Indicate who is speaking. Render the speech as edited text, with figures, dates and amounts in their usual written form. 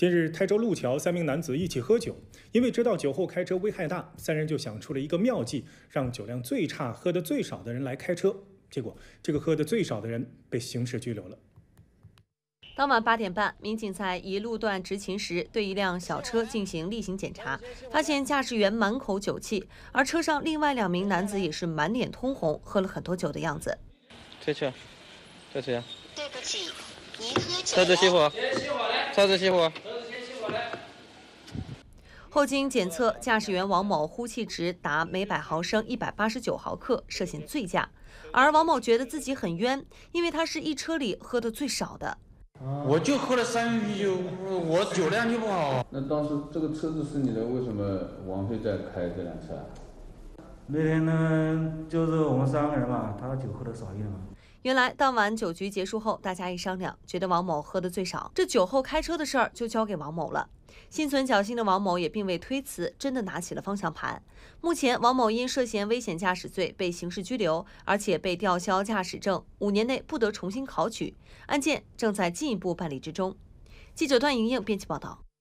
Speaker 1: 近日，台州路桥3名男子一起喝酒，因为知道酒后开车危害大，3人就想出了一个妙计，让酒量最差、喝得最少的人来开车。结果，这个喝得最少的人被刑事拘留了。
Speaker 2: 当晚8点半，民警在一路段执勤时，对一辆小车进行例行检查，发现驾驶员满口酒气，而车上另外2名男子也是满脸通红，喝了很多酒的样子。
Speaker 3: 退车，退车。
Speaker 4: 对不起，您喝酒了。
Speaker 3: 车子熄火，车子熄火。
Speaker 2: 后经检测，驾驶员王某呼气值达每100毫升189毫克，涉嫌醉驾。而王某觉得自己很冤，因为他是一车里喝的最少的。
Speaker 5: 我就喝了3瓶啤酒，我酒量就不好。
Speaker 6: 那当时这个车子是你的，为什么王飞在开这辆车？
Speaker 7: 那天呢，就是我们3个人嘛，他酒喝的少一点嘛。
Speaker 2: 原来当晚酒局结束后，大家一商量，觉得王某喝得最少，这酒后开车的事儿就交给王某了。心存侥幸的王某也并未推辞，真的拿起了方向盘。目前，王某因涉嫌危险驾驶罪被刑事拘留，而且被吊销驾驶证，5年内不得重新考取。案件正在进一步办理之中。记者段莹莹编辑报道。